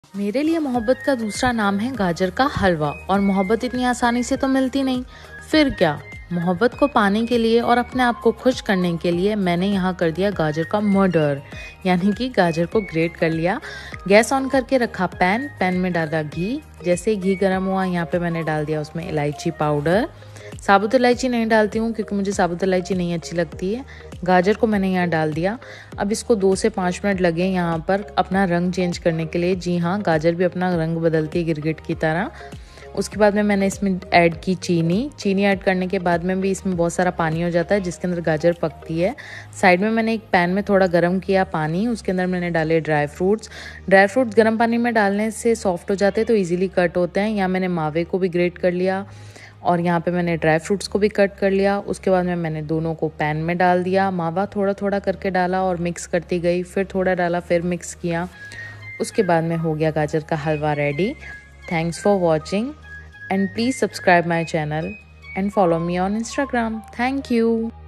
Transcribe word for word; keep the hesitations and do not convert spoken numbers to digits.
मेरे लिए मोहब्बत का दूसरा नाम है गाजर का हलवा। और मोहब्बत इतनी आसानी से तो मिलती नहीं, फिर क्या। मोहब्बत को पाने के लिए और अपने आप को खुश करने के लिए मैंने यहाँ कर दिया गाजर का मर्डर, यानी कि गाजर को ग्रेट कर लिया। गैस ऑन करके रखा पैन, पैन में डाला घी। जैसे घी गर्म हुआ, यहाँ पे मैंने डाल दिया उसमें इलायची पाउडर। साबुत इलायची नहीं डालती हूँ क्योंकि मुझे साबुत इलायची नहीं अच्छी लगती है। गाजर को मैंने यहाँ डाल दिया। अब इसको दो से पाँच मिनट लगे यहाँ पर अपना रंग चेंज करने के लिए। जी हाँ, गाजर भी अपना रंग बदलती है गिरगिट की तरह। उसके बाद में मैंने इसमें ऐड की चीनी। चीनी ऐड करने के बाद में भी इसमें बहुत सारा पानी हो जाता है जिसके अंदर गाजर पकती है। साइड में मैंने एक पैन में थोड़ा गर्म किया पानी, उसके अंदर मैंने डाले ड्राई फ्रूट्स। ड्राई फ्रूट्स गर्म पानी में डालने से सॉफ्ट हो जाते हैं, तो इजीली कट होते हैं। यहाँ मैंने मावे को भी ग्रेट कर लिया और यहाँ पे मैंने ड्राई फ्रूट्स को भी कट कर लिया। उसके बाद में मैंने दोनों को पैन में डाल दिया। मावा थोड़ा थोड़ा करके डाला और मिक्स करती गई, फिर थोड़ा डाला, फिर मिक्स किया। उसके बाद में हो गया गाजर का हलवा ready. Thanks for watching and please subscribe my channel and follow me on Instagram. Thank you.